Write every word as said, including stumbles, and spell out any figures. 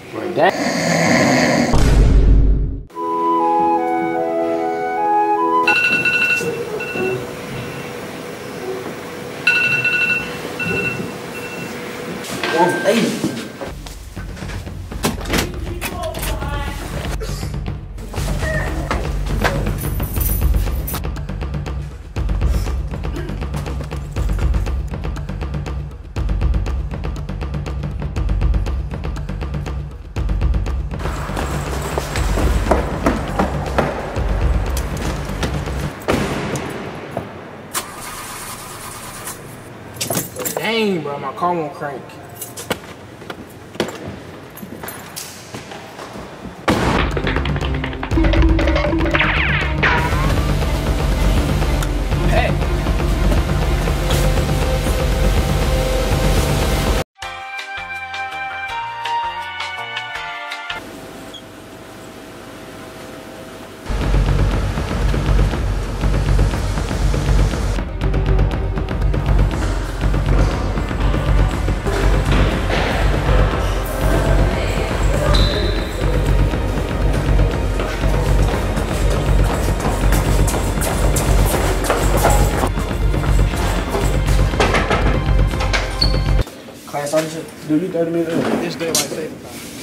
Bro, that. Oh, hey. Dang, bro, my car won't crank. Hey. Class, I just do you thirty minutes early. It's there like seven times.